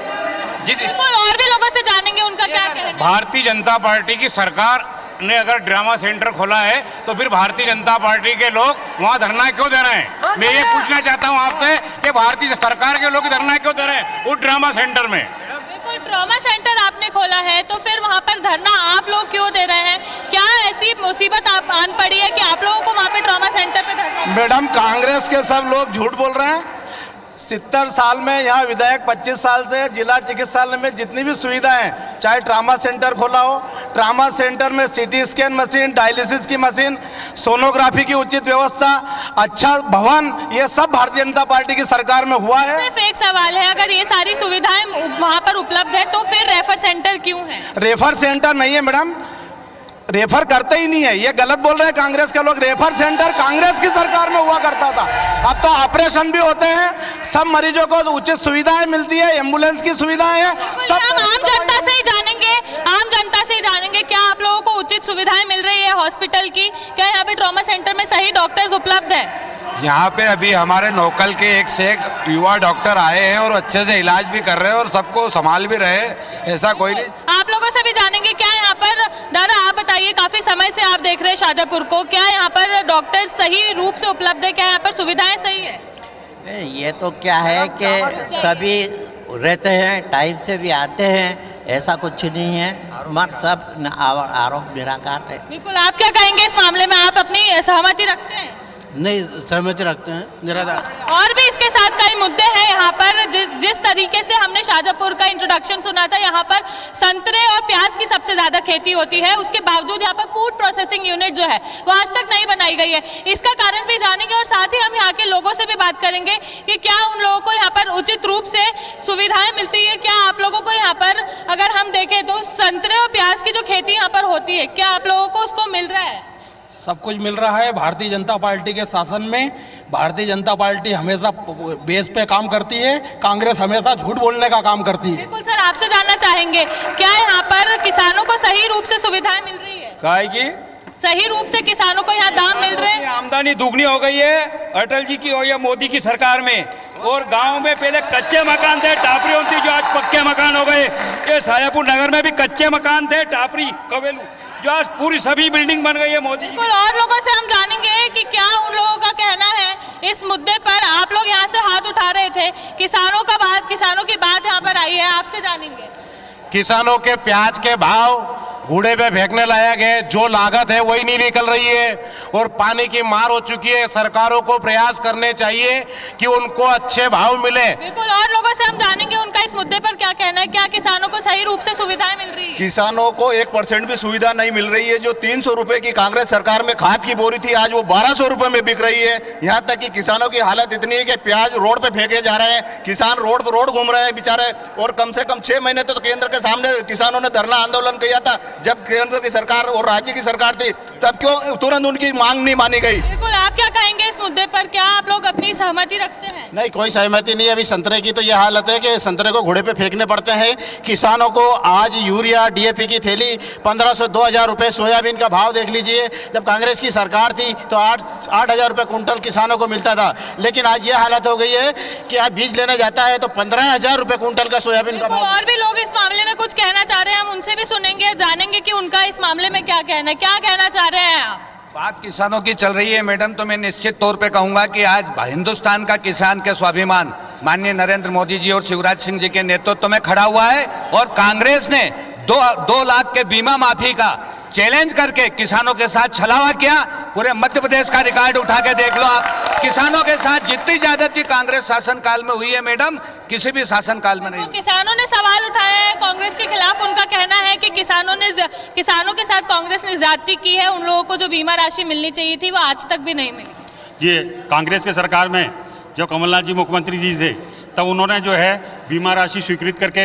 जिस और भी लोगों से जानेंगे उनका क्या कहना है। भारतीय जनता पार्टी की सरकार ने अगर ड्रामा सेंटर खोला है तो फिर भारतीय जनता पार्टी के लोग वहाँ धरना क्यों दे रहे हैं? मैं ये पूछना चाहता हूँ आपसे कि भारतीय सरकार के लोग धरना क्यों दे रहे हैं उस ड्रामा सेंटर में? बिल्कुल, ट्रॉमा सेंटर आपने खोला है तो फिर वहाँ पर धरना आप लोग क्यों दे रहे हैं? क्या ऐसी मुसीबत आप आन पड़ी है कि आप लोगों को वहाँ पे ट्रॉमा सेंटर पे धरना? मैडम, कांग्रेस के सब लोग झूठ बोल रहे हैं। सत्तर साल में यहाँ विधायक पच्चीस साल से जिला चिकित्सालय में जितनी भी सुविधाएं, चाहे ट्रामा सेंटर खोला हो, ट्रामा सेंटर में सीटी स्कैन मशीन, डायलिसिस की मशीन, सोनोग्राफी की उचित व्यवस्था, अच्छा भवन, ये सब भारतीय जनता पार्टी की सरकार में हुआ है। सिर्फ एक सवाल है, अगर ये सारी सुविधाएं वहाँ पर उपलब्ध है तो फिर रेफर सेंटर क्यों है? रेफर सेंटर नहीं है मैडम, रेफर करते ही नहीं है, ये गलत बोल रहे हैं कांग्रेस के लोग। रेफर सेंटर कांग्रेस की सरकार में हुआ करता था, अब तो ऑपरेशन भी होते हैं, सब मरीजों को उचित सुविधाएं मिलती है, एम्बुलेंस की सुविधाएं हैं। सब हम आम जनता से ही जानेंगे, आम जनता से ही जानेंगे क्या आप लोगों को उचित सुविधाएं मिल रही है हॉस्पिटल की? क्या यहाँ पे ट्रॉमा सेंटर में सही डॉक्टर्स उपलब्ध है? यहाँ पे अभी हमारे लोकल के एक से एक युवा डॉक्टर आए हैं और अच्छे से इलाज भी कर रहे हैं और सबको संभाल भी रहे हैं, ऐसा कोई नहीं। आप लोगों से भी जानेंगे, क्या यहाँ पर, दादा आप बताइए, काफी समय से आप देख रहे हैं शाजापुर को, क्या यहाँ पर डॉक्टर सही रूप से उपलब्ध है, क्या यहाँ पर सुविधाएं सही है? ये तो क्या है कि सभी रहते हैं, टाइम से भी आते हैं, ऐसा कुछ नहीं है, मत सब आरोप निराकार है। बिल्कुल, आप क्या कहेंगे इस मामले में, आप अपनी सहमति रखते हैं? नहीं, सहमति रखते हैं, निराधार। और भी इसके साथ कई मुद्दे हैं यहाँ पर। जिस जिस तरीके से हमने शाजापुर का इंट्रोडक्शन सुना था, यहाँ पर संतरे और प्याज की सबसे ज्यादा खेती होती है, उसके बावजूद यहाँ पर फूड प्रोसेसिंग यूनिट जो है वो आज तक नहीं बनाई गई है। इसका कारण भी जानेंगे और साथ ही हम यहाँ के लोगों से भी बात करेंगे कि क्या उन लोगों को यहाँ पर उचित रूप से सुविधाएं मिलती है। क्या आप लोगों को यहाँ पर अगर हम देखें तो संतरे और प्याज की जो खेती यहाँ पर होती है, क्या आप लोगों को उसको मिल रहा है? सब कुछ मिल रहा है। भारतीय जनता पार्टी के शासन में भारतीय जनता पार्टी हमेशा बेस पे काम करती है, कांग्रेस हमेशा झूठ बोलने का काम करती है। बिल्कुल सर, आपसे जानना चाहेंगे, क्या यहाँ पर किसानों को सही रूप से सुविधाएं मिल रही है? काहे की सही रूप से किसानों को यहाँ दाम मिल रहे हैं? आमदनी दुगनी हो गई है अटल जी की और या मोदी की सरकार में। और गांव में पहले कच्चे मकान थे, टापरी होती, जो आज पक्के मकान हो गए। ये शाजापुर नगर में भी कच्चे मकान थे, टापरी कवेलू, जो आज पूरी सभी बिल्डिंग बन गई है मोदी जी। और लोगों से हम जानेंगे कि क्या उन लोगों का कहना है इस मुद्दे पर। आप लोग यहाँ से हाथ उठा रहे थे, किसानों का बात, किसानों की बात यहाँ पर आई है, आपसे जानेंगे। किसानों के प्याज के भाव घूड़े पे फेंकने लायक है, जो लागत है वही नहीं निकल रही है और पानी की मार हो चुकी है। सरकारों को प्रयास करने चाहिए कि उनको अच्छे भाव मिले। बिल्कुल, और लोगों से हम जानेंगे उनका इस मुद्दे पर क्या कहना है। क्या किसानों को सही रूप से सुविधाएं मिल रही है? किसानों को एक परसेंट भी सुविधा नहीं मिल रही है। जो तीन सौ रुपए की कांग्रेस सरकार में खाद की बोरी थी, आज वो बारह सौ रुपए में बिक रही है। यहाँ तक कि किसानों की हालत इतनी है कि प्याज रोड पे फेंके जा रहे हैं, किसान रोड पर रोड घूम रहे हैं बेचारे। और कम से कम छह महीने तो केंद्र के सामने किसानों ने धरना आंदोलन किया था, जब केंद्र की सरकार और राज्य की सरकार थी, तब क्यों तुरंत उनकी मांग नहीं मानी गई? बिल्कुल, आप क्या कहेंगे इस मुद्दे पर? क्या आप लोग अपनी सहमति रखते हैं? नहीं, कोई सहमति नहीं। अभी संतरे की तो ये हालत है कि संतरे को घोड़े पे फेंकने पड़ते हैं। किसानों को आज यूरिया डीएपी की थैली पंद्रह सौ दो हजार रुपए, सोयाबीन का भाव देख लीजिए। जब कांग्रेस की सरकार थी तो आठ आठ हजार रुपये कुंटल किसानों को मिलता था, लेकिन आज ये हालत हो गई है कि आप बीज लेने जाता है तो पंद्रह हजार रुपये कुंटल का सोयाबीन का भाव। और भी लोग इस मामले में कुछ कहना चाह रहे हैं, हम उनसे भी सुनेंगे, जानेंगे कि उनका इस मामले में क्या कहना है। क्या कहना चाह रहे हैं आप? बात किसानों की चल रही है मैडम, तो मैं निश्चित तौर पे कहूंगा कि आज हिंदुस्तान का किसान के स्वाभिमान माननीय नरेंद्र मोदी जी और शिवराज सिंह जी के नेतृत्व में खड़ा हुआ है। और कांग्रेस ने दो दो लाख के बीमा माफी का चैलेंज करके किसानों के साथ छलावा किया। पूरे मध्य प्रदेश का रिकॉर्ड उठा के देख लो आप, किसानों के साथ जितनी ज्यादती कांग्रेस शासन काल में हुई है मैडम, किसी भी शासन काल में नहीं। तो किसानों ने सवाल उठाया है कांग्रेस के खिलाफ। उनका कहना है कि किसानों ने किसानों के साथ कांग्रेस ने ज्यादती की है। उन लोगों को जो बीमा राशि मिलनी चाहिए थी वो आज तक भी नहीं मिली। ये कांग्रेस के सरकार में जब कमलनाथ जी मुख्यमंत्री जी थे, तब उन्होंने जो है बीमा राशि स्वीकृत करके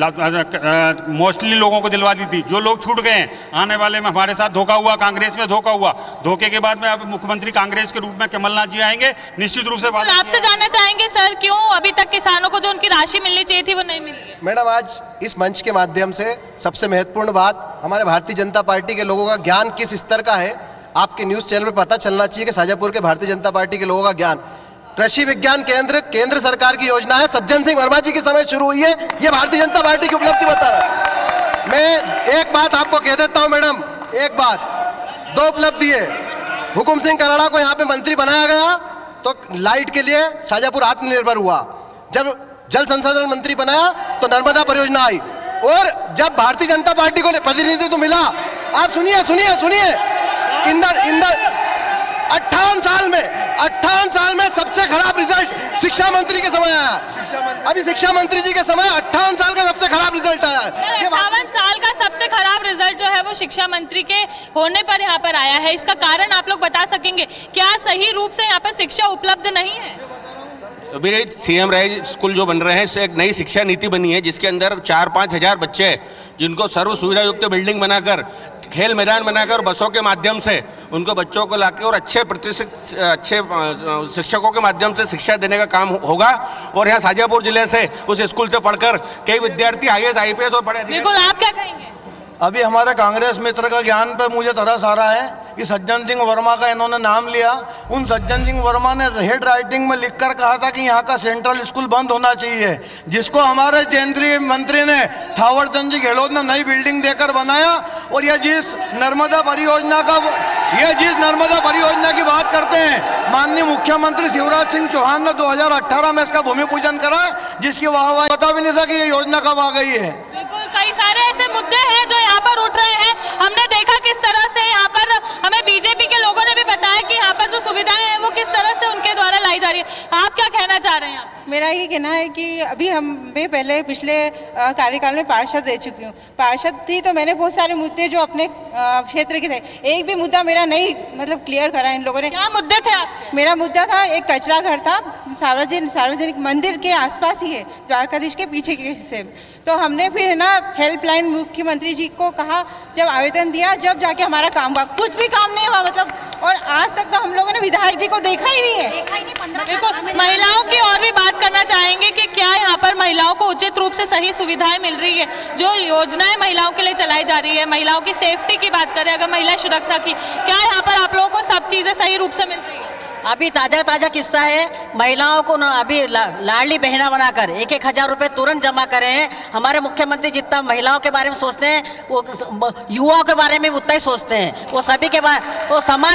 मोस्टली लोगों को दिलवा दी थी। जो लोग छूट गए हैं, आने वाले में हमारे साथ धोखा हुआ, कांग्रेस में धोखा हुआ। धोखे के बाद में अब मुख्यमंत्री कांग्रेस के रूप में कमलनाथ जी आएंगे, निश्चित रूप से। आपसे जानना चाहेंगे सर, क्यों अभी तक किसानों को जो उनकी राशि मिलनी चाहिए थी वो नहीं मिली? मैडम, आज इस मंच के माध्यम से सबसे महत्वपूर्ण बात, हमारे भारतीय जनता पार्टी के लोगों का ज्ञान किस स्तर का है आपके न्यूज चैनल पर पता चलना चाहिए कि शाजापुर के भारतीय जनता पार्टी के लोगों का ज्ञान। कृषि विज्ञान केंद्र केंद्र सरकार की योजना है, सज्जन सिंह वर्मा जी के समय शुरू हुई है। ये भारतीय जनता पार्टी की उपलब्धि बता रहा है। मैं एक बात आपको कह देता हूं मैडम, एक बात, दो उपलब्धि है। हुकुम सिंह कराड़ा को यहाँ पे मंत्री बनाया गया तो लाइट के लिए शाजापुर आत्मनिर्भर हुआ। जब जल संसाधन मंत्री बनाया तो नर्मदा परियोजना आई। और जब भारतीय जनता पार्टी को प्रतिनिधित्व मिला, आप सुनिए सुनिए सुनिए इंदर इंदर अट्ठावन साल में अट्ठावन साल में सबसे खराब रिजल्ट शिक्षा मंत्री के समय आया। अभी शिक्षा मंत्री जी के समय अट्ठावन साल का सबसे खराब रिजल्ट आया है। अट्ठावन साल का सबसे खराब रिजल्ट जो है वो शिक्षा मंत्री के होने पर यहाँ पर आया है। इसका कारण आप लोग बता सकेंगे? क्या सही रूप से यहाँ पर शिक्षा उपलब्ध नहीं है? अभी सीएम रहे स्कूल जो बन रहे हैं, इससे एक नई शिक्षा नीति बनी है जिसके अंदर चार पाँच हजार बच्चे हैं जिनको सर्व सुविधा युक्त बिल्डिंग बनाकर, खेल मैदान बनाकर, बसों के माध्यम से उनको बच्चों को लाके और अच्छे प्रतिशत अच्छे शिक्षकों के माध्यम से शिक्षा देने का काम होगा। और यहाँ शाजापुर जिले से उस स्कूल से पढ़कर कई विद्यार्थी I A S I P S और बड़े। बिल्कुल, आप क्या कहेंगे? अभी हमारे कांग्रेस मित्र का ज्ञान पे मुझे तरस आ रहा है कि सज्जन सिंह वर्मा का इन्होंने नाम लिया। उन सज्जन सिंह वर्मा ने हेड राइटिंग में लिखकर कहा था कि यहाँ का सेंट्रल स्कूल बंद होना चाहिए, जिसको हमारे केंद्रीय मंत्री ने थावर चंद जी गहलोत ने नई बिल्डिंग देकर बनाया। और ये जिस नर्मदा परियोजना का ये जिस नर्मदा परियोजना की बात करते हैं, माननीय मुख्यमंत्री शिवराज सिंह चौहान ने दो हजार अठारह में इसका भूमि पूजन करा, जिसकी वाहवाही पता भी नहीं था कि ये योजना कब आ गई है। बिल्कुल, कई सारे ऐसे मुद्दे हैं जो यहाँ पर उठ रहे हैं। हमने देखा किस तरह से यहाँ पर हमें बीजेपी के लोगों ने भी बताया कि यहाँ पर जो सुविधाएं हैं वो किस तरह से उनके द्वारा लाई जा रही है। आप क्या कहना चाह रहे हैं? मेरा ये कहना है कि अभी हम मैं पहले पिछले कार्यकाल में पार्षद रह चुकी हूँ। पार्षद थी तो मैंने बहुत सारे मुद्दे जो अपने क्षेत्र के थे, एक भी मुद्दा मेरा नहीं मतलब क्लियर करा इन लोगों ने। क्या मुद्दे थे आपके? मेरा मुद्दा था, एक कचरा घर था सार्वजनिक सार्वजनिक मंदिर के आसपास ही है, द्वारकाधीश के पीछे के हिस्से में। तो हमने फिर ना हेल्पलाइन मुख्यमंत्री जी को कहा, जब आवेदन दिया, जब जाके हमारा काम हुआ। कुछ भी काम नहीं हुआ मतलब, और आज तक तो हम लोगों ने विधायक जी को देखा ही नहीं है। देखो, महिलाओं की और भी बात करना चाहेंगे कि क्या यहाँ पर महिलाओं को उचित रूप से सही सुविधाएं मिल रही है? जो योजनाएं महिलाओं के लिए चलाई जा रही है, महिलाओं की सेफ्टी की बात करें, अगर महिला सुरक्षा की, क्या यहाँ पर आप लोगों को सब चीजें सही रूप से मिल रही है? अभी ताज़ा ताज़ा किस्सा है, महिलाओं को ना अभी ला, लाडली बहना बनाकर एक एक हजार रुपये तुरंत जमा करे हैं। हमारे मुख्यमंत्री जितना महिलाओं के बारे में सोचते हैं, वो युवाओं के बारे में उतना ही सोचते हैं। वो सभी के बारे वो समान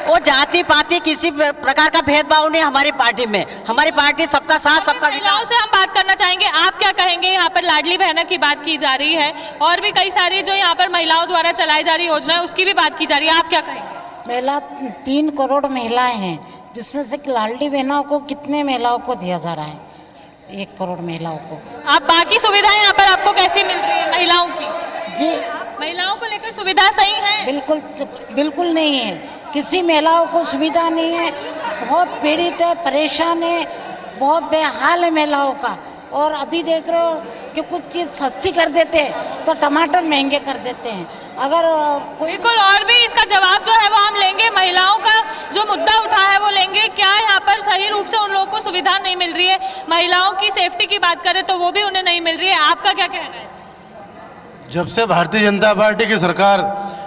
वो जाति पाति किसी प्रकार का भेदभाव नहीं हमारी पार्टी में। हमारी पार्टी सबका साथ सबका महिलाओं से हम बात करना चाहेंगे, आप क्या कहेंगे? यहाँ पर लाडली बहना की बात की जा रही है और भी कई सारी जो यहाँ पर महिलाओं द्वारा चलाई जा रही योजना है उसकी भी बात की जा रही है, आप क्या कहेंगे? महिला तीन करोड़ महिलाएं हैं, जिसमें से लाडली बहनों को कितने महिलाओं को दिया जा रहा है? एक करोड़ महिलाओं को। आप बाकी सुविधाएं यहाँ पर आपको कैसी मिल रही है महिलाओं की? जी, महिलाओं को लेकर सुविधा सही है? बिल्कुल बिल्कुल नहीं है, किसी महिलाओं को सुविधा नहीं है, बहुत पीड़ित है, परेशान है, बहुत बेहाल है महिलाओं का। और अभी देख रहे हो कि कुछ चीज़ सस्ती कर देते हैं तो टमाटर महंगे कर देते हैं। अगर बिल्कुल, और भी इसका जवाब जो है वो हम लेंगे। महिलाओं का जो मुद्दा उठा है वो लेंगे। क्या यहाँ पर सही रूप से उन लोगों को सुविधा नहीं मिल रही है? महिलाओं की सेफ्टी की बात करें तो वो भी उन्हें नहीं मिल रही है, आपका क्या कहना है? जब से भारतीय जनता पार्टी की सरकार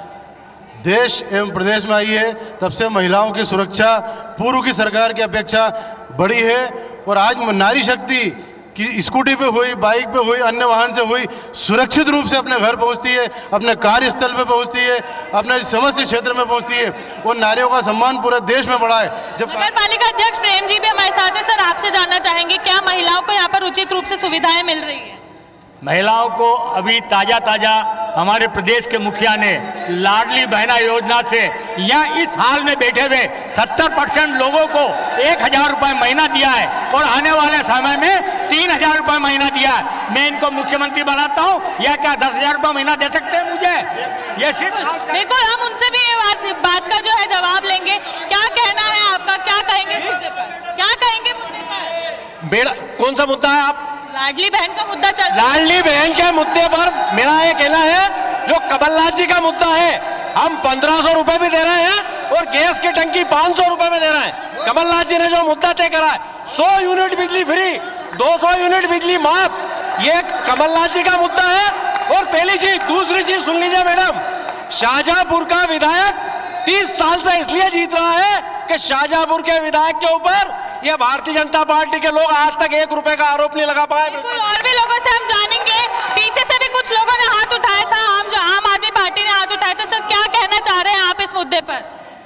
देश एवं प्रदेश में आई है तब से महिलाओं की सुरक्षा पूर्व की सरकार की अपेक्षा बढ़ी है। और आज नारी शक्ति कि स्कूटी पे हुई, बाइक पे हुई, अन्य वाहन से हुई, सुरक्षित रूप से अपने घर पहुंचती है, अपने कार्यस्थल पे पहुंचती है, अपने समस्त क्षेत्र में पहुंचती है। और नारियों का सम्मान पूरे देश में बढ़ा है। जब नगर पालिका अध्यक्ष प्रेम जी भी हमारे साथ हैं, सर आपसे जानना चाहेंगे क्या महिलाओं को यहाँ पर उचित रूप से सुविधाएं मिल रही है? महिलाओं को अभी ताज़ा ताज़ा हमारे प्रदेश के मुखिया ने लाडली बहना योजना से यहाँ इस हाल में बैठे हुए सत्तर परसेंट लोगों को एक हजार रुपये महीना दिया है और आने वाले समय में तीन हजार रुपये महीना दिया है। मैं इनको मुख्यमंत्री बनाता हूँ या क्या दस हजार रुपये महीना दे सकते हैं मुझे? ये सिर्फ बिल्कुल, हम उनसे भी ये बात, बात का जो है जवाब लेंगे। क्या कहना है आपका, क्या कहेंगे इस मुद्दे पर? क्या कहेंगे मुद्दे पर? बेड़ा कौन सा मुद्दा है? आप लाडली बहन का मुद्दा चल रहा है। लाडली बहन के मुद्दे पर मेरा ये कहना है जो कमलनाथ जी का मुद्दा है, हम पंद्रह सौ रुपए भी दे रहे हैं और गैस की टंकी पाँच सौ रुपए में दे रहे हैं। कमलनाथ जी ने जो मुद्दा तय करा है सौ यूनिट बिजली फ्री, दो सौ यूनिट बिजली माफ, ये कमलनाथ जी का मुद्दा है। और पहली चीज, दूसरी चीज सुन लीजिए मैडम, शाहजहांपुर का विधायक तीस साल से इसलिए जीत रहा है कि शाहजहांपुर के विधायक के ऊपर ये भारतीय जनता पार्टी के लोग आज तक एक रुपए का आरोप नहीं लगा पाए। और भी लोगों से हम जानेंगे, पीछे से भी कुछ लोगों ने हाथ उठाया था, हम जो आम आदमी पार्टी ने हाथ उठाया था। सर क्या कहना चाह रहे हैं आप इस मुद्दे पर?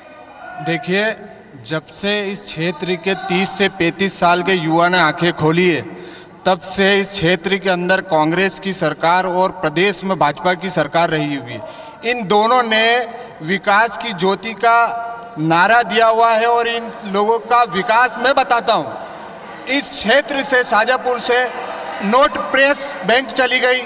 देखिए, जब से इस क्षेत्र के तीस से पैंतीस साल के युवा ने आंखें खोली है तब से इस क्षेत्र के अंदर कांग्रेस की सरकार और प्रदेश में भाजपा की सरकार रही हुई है। इन दोनों ने विकास की ज्योति का नारा दिया हुआ है और इन लोगों का विकास मैं बताता हूँ। इस क्षेत्र से शाहजहांपुर से नोट प्रेस बैंक चली गई,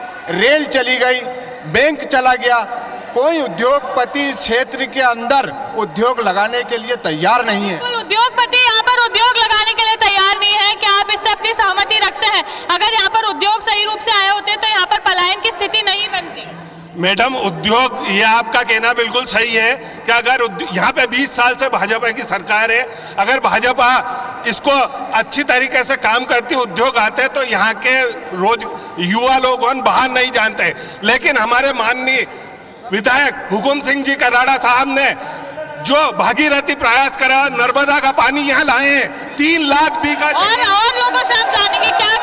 रेल चली गई, बैंक चला गया। कोई उद्योगपति इस क्षेत्र के अंदर उद्योग लगाने के लिए तैयार नहीं है। उद्योगपति यहाँ पर उद्योग लगाने के लिए तैयार नहीं है, क्या आप इससे अपनी सहमति रखते हैं? अगर यहाँ पर उद्योग सही रूप से आए होते तो यहाँ पर पलायन की स्थिति नहीं बनती। मैडम, उद्योग, ये आपका कहना बिल्कुल सही है कि अगर यहाँ पे बीस साल से भाजपा की सरकार है, अगर भाजपा इसको अच्छी तरीके से काम करती, उद्योग आते तो यहाँ के रोज युवा लोग बाहर नहीं जानते। लेकिन हमारे माननीय विधायक हुकुम सिंह जी कराड़ा साहब ने जो भागीरथी प्रयास करा, नर्मदा का पानी यहाँ लाए हैं, तीन लाख बीघा। और, और लोगों से हम जानेंगे क्या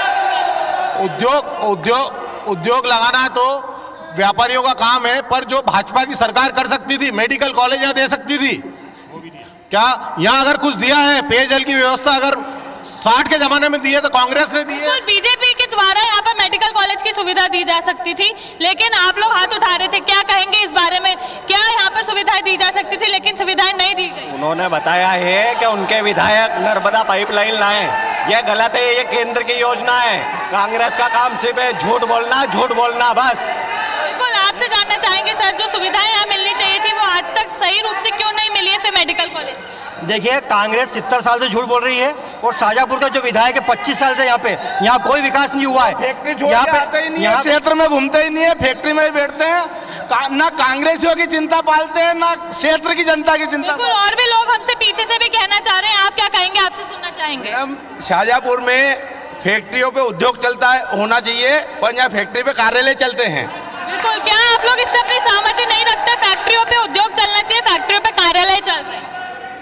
कहेंगे। उद्योग उद्योग उद्योग लगाना तो व्यापारियों का काम है, पर जो भाजपा की सरकार कर सकती थी, मेडिकल कॉलेज यहाँ दे सकती थी क्या? यहाँ अगर कुछ दिया है, पेयजल की व्यवस्था अगर साठ के जमाने में दी है तो कांग्रेस ने दी है। बीजेपी के द्वारा यहाँ पर मेडिकल कॉलेज की सुविधा दी जा सकती थी, लेकिन आप लोग हाथ उठा रहे थे। क्या कहेंगे इस बारे में? क्या यहाँ पर सुविधाएं दी जा सकती थी लेकिन सुविधाएं नहीं दी गई? उन्होंने बताया है कि उनके विधायक नर्मदा पाइपलाइन लाए, ये गलत है, ये केंद्र की योजना है। कांग्रेस का काम सिर्फ है झूठ बोलना, झूठ बोलना बस। बिल्कुल, आपसे जानना चाहेंगे सर, जो सुविधाएं यहाँ मिलनी चाहिए थी वो आज तक सही रूप से क्यों नहीं मिली है फिर मेडिकल कॉलेज? देखिए, कांग्रेस सत्तर साल से झूठ बोल रही है और शाहजहांपुर का जो विधायक है पच्चीस साल से यहाँ पे यहाँ कोई विकास नहीं हुआ है। यहाँ पे यहाँ क्षेत्र में घूमते ही नहीं है, फैक्ट्री में ही बैठते हैं, ना कांग्रेसियों की चिंता पालते हैं ना क्षेत्र की जनता की चिंता। और भी लोग हमसे पीछे से भी कहना चाह रहे हैं, आप क्या कहेंगे? आपसे सुनना चाहेंगे। शाहजहांपुर में फैक्ट्रियों पे उद्योग चलता है, होना चाहिए, पर यहाँ फैक्ट्री पे कार्यालय चलते हैं। बिल्कुल, क्या आप लोग इससे अपनी सहमति नहीं रखते? फैक्ट्रियों पे उद्योग चलना चाहिए, फैक्ट्रियों पे कार्यालय चल रहे हैं।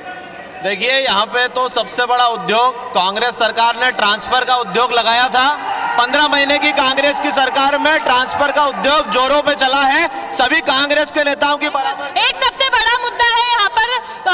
देखिए, यहाँ पे तो सबसे बड़ा उद्योग कांग्रेस सरकार ने ट्रांसफर का उद्योग लगाया था। पंद्रह महीने की कांग्रेस की सरकार में ट्रांसफर का उद्योग जोरों पे चला है, सभी कांग्रेस के नेताओं की बराबर। एक सबसे बड़ा मुद्दा है यहाँ पर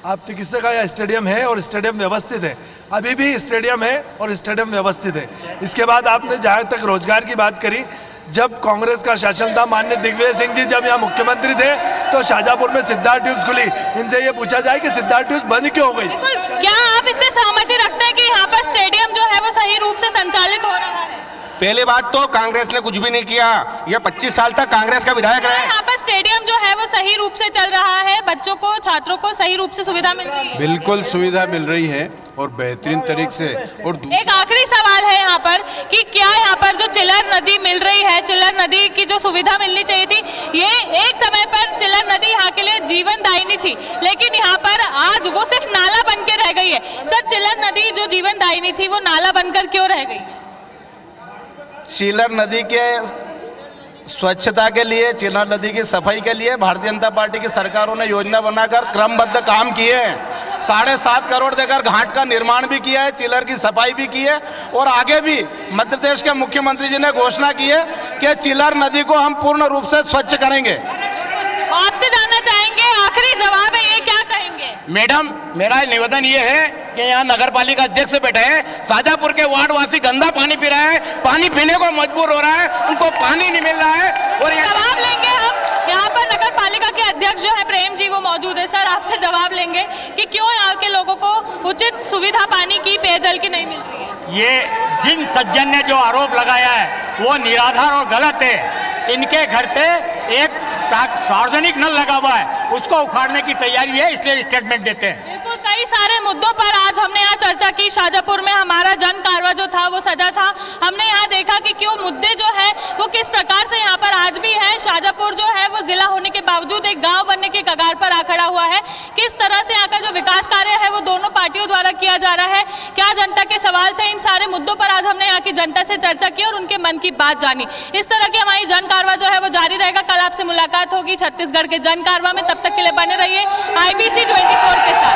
आप चिकित्सा या स्टेडियम है और स्टेडियम व्यवस्थित है, अभी भी स्टेडियम है और स्टेडियम व्यवस्थित है। इसके बाद आपने जहाँ तक रोजगार की बात करी, जब कांग्रेस का शासन था, माननीय दिग्विजय सिंह जी जब यहाँ मुख्यमंत्री थे तो शाहजहांपुर में सिद्धार्थ ट्यूब्स खुली। इनसे ये पूछा जाए कि सिद्धार्थ ट्यूब्स बंद क्यों हो गई? क्या आप इससे सहमति रखते हैं कि यहाँ पर स्टेडियम जो है वो सही रूप से संचालित हो रहा है? पहली बात तो कांग्रेस ने कुछ भी नहीं किया, ये पच्चीस साल तक कांग्रेस का विधायक रहे। यहाँ पर स्टेडियम जो है वो सही रूप से चल रहा है, बच्चों को, छात्रों को सही रूप से सुविधा मिल रही है? बिल्कुल सुविधा मिल रही है और बेहतरीन तरीके से। और एक आखिरी सवाल है यहाँ पर कि क्या यहाँ पर जो चिल्लर नदी मिल रही है, चिल्लर नदी की जो सुविधा मिलनी चाहिए थी, ये एक समय पर चिल्लर नदी यहाँ के लिए जीवनदायिनी थी, लेकिन यहाँ पर आज वो सिर्फ नाला बन के रह गई है। सर, चिल्लर नदी जो जीवनदायिनी थी वो नाला बनकर क्यों रह गई? चिल्लर नदी के स्वच्छता के लिए, चिल्लर नदी की सफाई के लिए भारतीय जनता पार्टी की सरकारों ने योजना बनाकर क्रमबद्ध काम किए हैं। साढ़े सात करोड़ देकर घाट का निर्माण भी किया है, चिल्लर की सफाई भी की है और आगे भी मध्य प्रदेश के मुख्यमंत्री जी ने घोषणा की है कि चिल्लर नदी को हम पूर्ण रूप से स्वच्छ करेंगे। आपसे जानना चाहेंगे, आखिरी जवाब है ये, क्या कहेंगे? मैडम, मेरा निवेदन ये है कि यहाँ नगर पालिका अध्यक्ष बैठे हैं, शाहजहांपुर के वार्ड वासी गंदा पानी पी रहे हैं, पानी पीने को मजबूर हो रहा है, उनको पानी नहीं मिल रहा है। और जवाब लेंगे हम। यहाँ पर नगर पालिका के अध्यक्ष जो है प्रेम जी वो मौजूद है। सर, आपसे जवाब लेंगे कि क्यों यहाँ के लोगों को उचित सुविधा पानी की, पेयजल की नहीं मिल रही है? ये जिन सज्जन ने जो आरोप लगाया है वो निराधार और गलत है। इनके घर पे एक सार्वजनिक नल लगा हुआ है, उसको उखाड़ने की तैयारी है, इसलिए स्टेटमेंट देते हैं। बिल्कुल, कई सारे मुद्दों पर आज हमने यहाँ चर्चा की। शाहजहांपुर में हमारा जन कारवा जो था वो सजा था। हमने यहाँ देखा कि क्यों मुद्दे जो है वो किस प्रकार से यहाँ पर आज भी है। शाहजहांपुर जो है वो जिला होने के बावजूद एक गांव बनने के कगार पर आ खड़ा हुआ है। किस तरह से यहाँ का जो विकास कार्य है वो दोनों पार्टियों द्वारा किया जा रहा है, क्या जनता के सवाल थे, इन सारे मुद्दों पर आज हमने यहाँ की जनता से चर्चा की और उनके मन की बात जानी। इस तरह की हमारी जन कारवा जो है वो जारी रहेगा। कल आपसे मुलाकात होगी छत्तीसगढ़ के जन कारवा में। तब तक के लिए बने रहिए आई बी सी चौबीस के साथ।